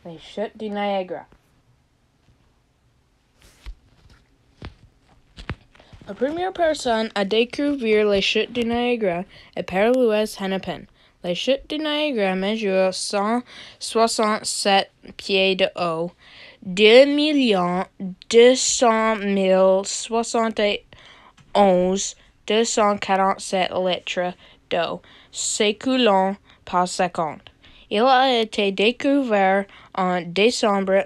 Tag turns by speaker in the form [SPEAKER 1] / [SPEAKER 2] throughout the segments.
[SPEAKER 1] Les chutes du Niagara. La première personne à découvrir les chutes du Niagara est Père Louis Hennepin. Les chutes du Niagara mesurent 167 pieds de haut, 2 271 247 litres d'eau s'écoulant par seconde. Il a été découvert en décembre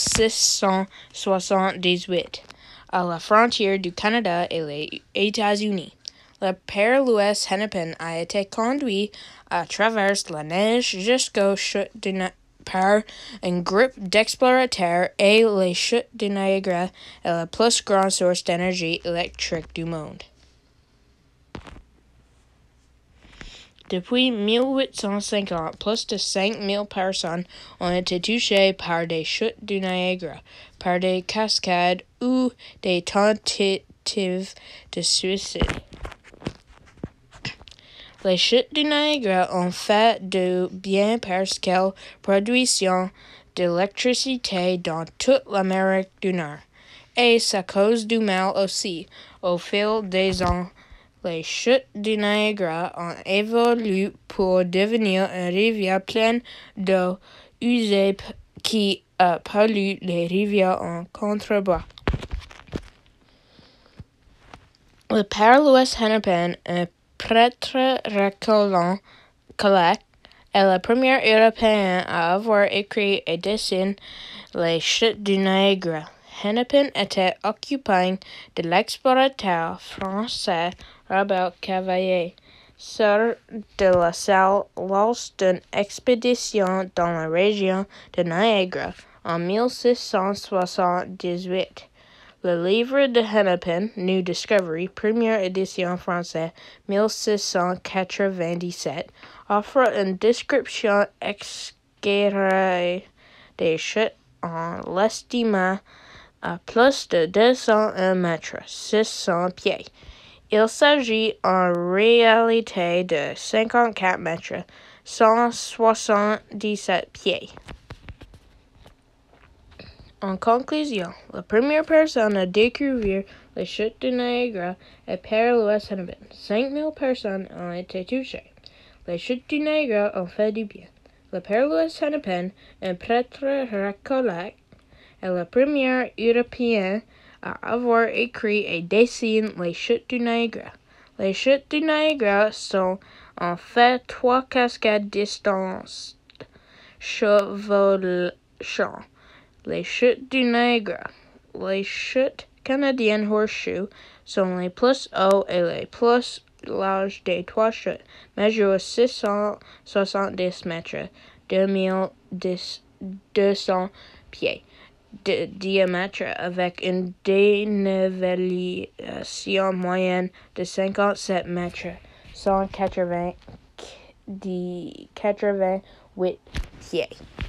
[SPEAKER 1] 1678 à la frontière du Canada et les États-Unis. Le père Louis Hennepin a été conduit à travers la neige jusqu'aux chutes par un groupe d'explorateurs et les chutes du Niagara est la plus grande source d'énergie électrique du monde. Depuis 1850, plus de 5000 personnes ont été touchées par des chutes du Niagara, par des cascades ou des tentatives de suicide. Les chutes du Niagara ont fait du bien parce qu'elles produisent de l'électricité dans toute l'Amérique du Nord. Et ça cause du mal aussi. Au fil des ans, les chutes du Niagara ont évolué pour devenir une rivière pleine d'eau usée qui pollue les rivières en contrebas. Le père Louis Hennepin, un prêtre catholique, est le premier Européen à avoir écrit et dessiné les chutes du Niagara. Hennepin était occupant de l'explorateur français Robert Cavalier sort de la salle lors d'une expédition dans la région de Niagara en 1678. Le livre de Hennepin, New Discovery, première édition française, 1697, offre une description éclairée des chutes en l'estimant à plus de 201 mètres, 600 pieds. Il s'agit en réalité de 54 mètres, 177 pieds. En conclusion, la première personne à découvrir les chutes du Niagara est Père Louis Hennepin. 5000 personnes ont été touchées. Les chutes du Niagara ont fait du bien. Le Père Louis Hennepin, un prêtre catholique, est le premier Européen à avoir écrit et dessiné les chutes du Niagara. Les chutes du Niagara sont en fait 3 cascades distantes chevauchant. Les chutes du Niagara. Les chutes canadiennes Horseshoe sont les plus hauts et les plus larges des 3 chutes, mesurent 670 mètres, 2200 pieds de diamètre avec une dénivellation moyenne de 57 mètres, 188 pieds.